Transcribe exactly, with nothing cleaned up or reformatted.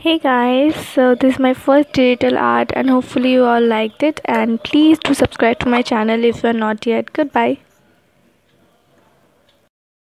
Hey guys, so this is my first digital art and hopefully you all liked it, and please do subscribe to my channel if you are not yet. Goodbye.